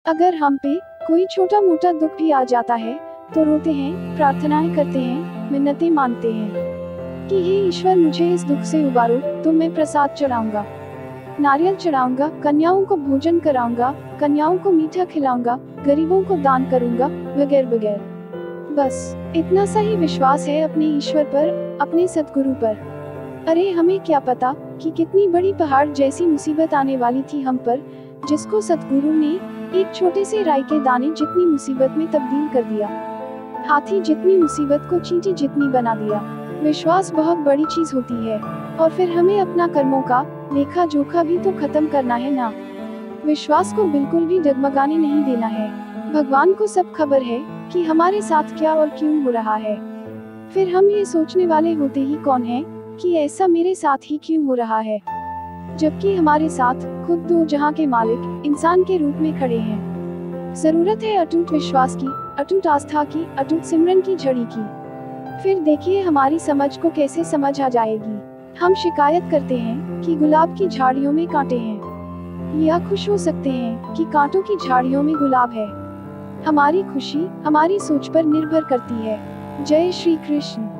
अगर हम पे कोई छोटा मोटा दुख भी आ जाता है तो रोते हैं, प्रार्थनाएं करते हैं, मिन्नतें मांगते हैं कि हे ईश्वर मुझे इस दुख से उबारो, तो मैं प्रसाद चढ़ाऊंगा, नारियल चढ़ाऊंगा, कन्याओं को भोजन कराऊंगा, कन्याओं को मीठा खिलाऊंगा, गरीबों को दान करूंगा, वगैरह वगैरह। बस इतना सा ही विश्वास है अपने ईश्वर पर, अपने सतगुरु पर। अरे हमें क्या पता कि कितनी बड़ी पहाड़ जैसी मुसीबत आने वाली थी हम पर, जिसको सतगुरु ने एक छोटे से राई के दाने जितनी मुसीबत में तब्दील कर दिया, हाथी जितनी मुसीबत को चींटी जितनी बना दिया। विश्वास बहुत बड़ी चीज होती है। और फिर हमें अपना कर्मों का लेखा जोखा भी तो खत्म करना है ना। विश्वास को बिल्कुल भी डगमगाने नहीं देना है। भगवान को सब खबर है कि हमारे साथ क्या और क्यों हो रहा है। फिर हम ये सोचने वाले होते ही कौन है कि ऐसा मेरे साथ ही क्यों हो रहा है, जबकि हमारे साथ खुद दो जहां के मालिक इंसान के रूप में खड़े हैं। जरूरत है अटूट विश्वास की, अटूट आस्था की, अटूट सिमरन की झड़ी की। फिर देखिए हमारी समझ को कैसे समझ आ जाएगी। हम शिकायत करते हैं कि गुलाब की झाड़ियों में कांटे हैं, या खुश हो सकते हैं कि कांटों की झाड़ियों में गुलाब है। हमारी खुशी हमारी सोच पर निर्भर करती है। जय श्री कृष्ण।